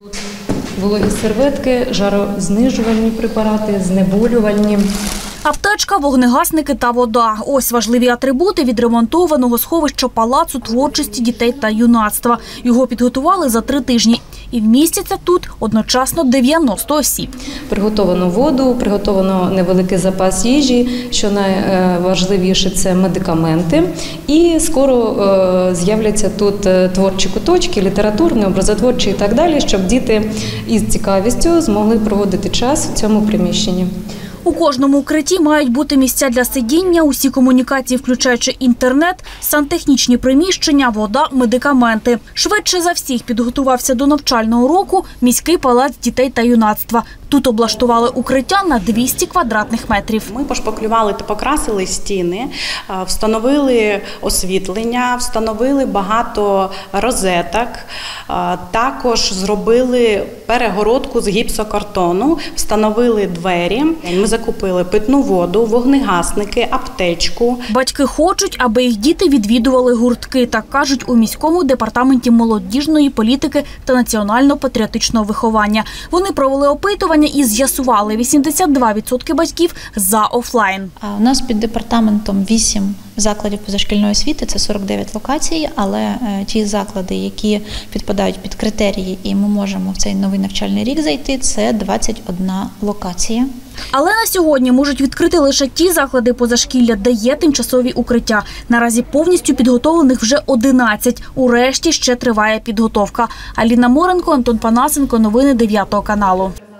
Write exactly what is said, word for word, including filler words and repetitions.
Вологі серветки, жарознижувальні препарати, знеболювальні. Аптечка, вогнегасники та вода – ось важливі атрибути відремонтованого сховища Палацу творчості дітей та юнацтва. Його підготували за три тижні. І вмістяться тут одночасно дев'яносто осіб. Приготовано воду, приготовано невеликий запас їжі, що найважливіше – це медикаменти. І скоро з'являться тут творчі куточки, літературні, образотворчі і так далі, щоб діти із цікавістю змогли проводити час в цьому приміщенні. У кожному укритті мають бути місця для сидіння, усі комунікації, включаючи інтернет, сантехнічні приміщення, вода, медикаменти. Швидше за всіх підготувався до навчального року міський палац дітей та юнацтва. Тут облаштували укриття на двісті квадратних метрів. Ми пошпаклювали та покрасили стіни, встановили освітлення, встановили багато розеток, також зробили перегородку з гіпсокартону, встановили двері. Ми закупили питну воду, вогнегасники, аптечку. Батьки хочуть, аби їх діти відвідували гуртки, так кажуть у міському департаменті молодіжної політики та національно-патріотичного виховання. Вони провели опитування і з'ясували – вісімдесят два відсотки батьків за офлайн. У нас під департаментом вісім закладів позашкільної освіти, це сорок дев'ять локацій, але ті заклади, які підпадають під критерії і ми можемо в цей новий навчальний рік зайти, це двадцять одна локація. Але на сьогодні можуть відкрити лише ті заклади позашкілля, де є тимчасові укриття. Наразі повністю підготовлених вже одинадцять. У решті ще триває підготовка. Аліна Моренко, Антон Панасенко. Новини дев'ятого каналу.